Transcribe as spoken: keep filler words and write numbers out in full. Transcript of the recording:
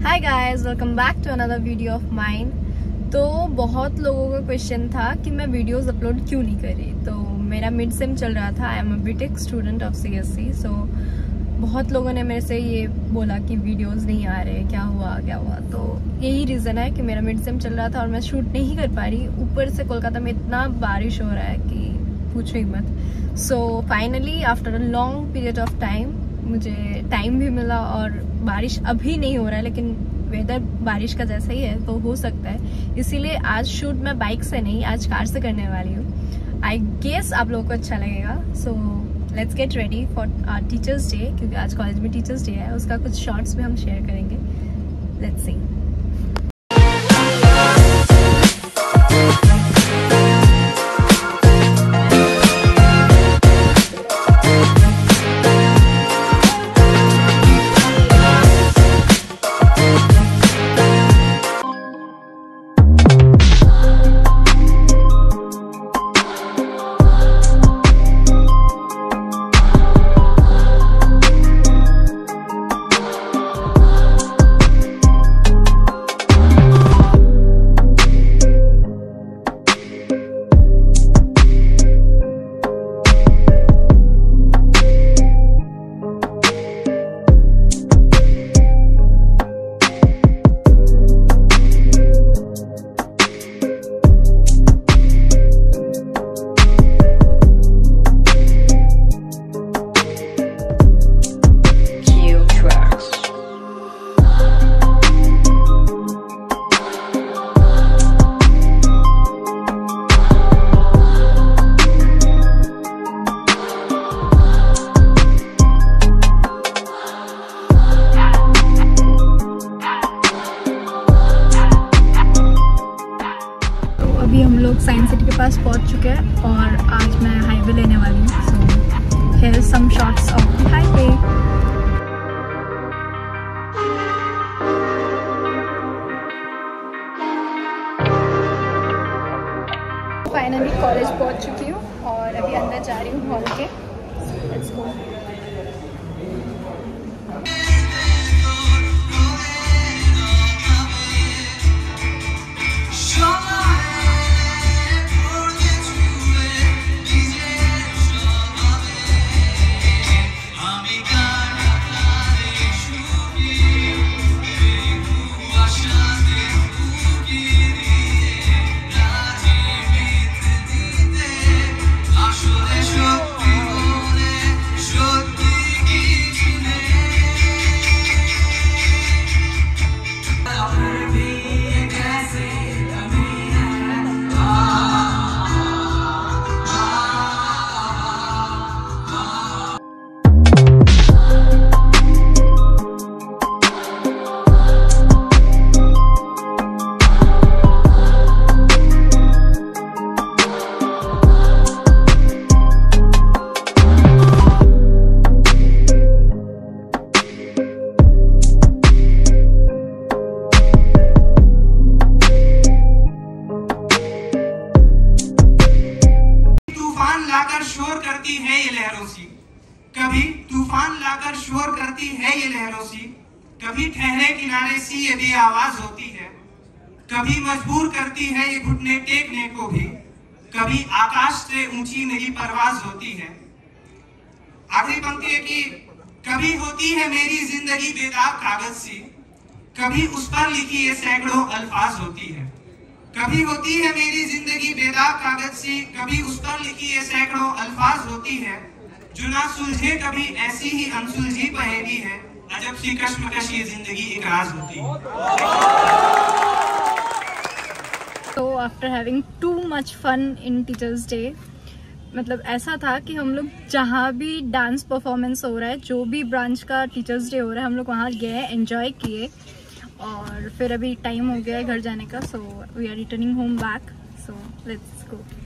Hi guys, welcome back to another video of mine. तो बहुत लोगों का क्वेश्चन था कि मैं वीडियोस अपलोड क्यों नहीं करी। तो मेरा मिड सेम चल रहा था, I am a BTech student of CSC. So बहुत लोगों ने मेरे से ये बोला कि वीडियोस नहीं आ रहे, क्या हुआ क्या हुआ। तो यही रीज़न है कि मेरा मिड सेम चल रहा था और मैं शूट नहीं कर पा रही। ऊपर से कोलकाता में इतना बारिश हो रहा है कि पूछो ही मत। So finally after a long period of time मुझे टाइम भी मिला और बारिश अभी नहीं हो रहा है, लेकिन वेदर बारिश का जैसा ही है तो हो सकता है। इसीलिए आज शूट मैं बाइक से नहीं, आज कार से करने वाली हूँ। आई गेस आप लोगों को अच्छा लगेगा। So let's get ready for our teachers day, क्योंकि आज कॉलेज में टीचर्स डे है। उसका कुछ शॉर्ट्स भी हम शेयर करेंगे। Let's see. अभी हम लोग साइंस सिटी के पास पहुंच चुके हैं और आज मैं हाईवे लेने वाली हूँ। So here is some shots of the highway. Finally college पहुंच चुकी हूँ और अभी अंदर जा रही हूँ हॉल के। Let's go. शोर करती है ये लहरों सी, कभी तूफान लाकर शोर करती है ये लहरों सी, कभी ठहरे किनारे सी ये भी आवाज होती है, कभी मजबूर करती है ये घुटने टेकने को भी, कभी आकाश से ऊंची मेरी परवाज होती है। आखिरी पंक्ति है कि कभी होती है मेरी जिंदगी बेदाग कागज सी, कभी उस पर लिखी ये सैकड़ों अल्फाज होती है। कभी होती है मेरी जिंदगी बेदाग कागज सी, कभी उस पर लिखी ये सैकड़ों अल्फाज होती है, जो ना सुलझे कभी ऐसी ही अनसुलझी पहेली है, अजब सी कश्मकश ये जिंदगी एक राज होती है। तो after having too much fun in teachers day, मतलब ऐसा था कि हम लोग जहाँ भी डांस परफॉर्मेंस हो रहा है, जो भी ब्रांच का टीचर्स डे हो रहा है, हम लोग वहाँ गए, एंजॉय किए। और फिर अभी टाइम हो गया है घर जाने का। So we are returning home back. So let's go.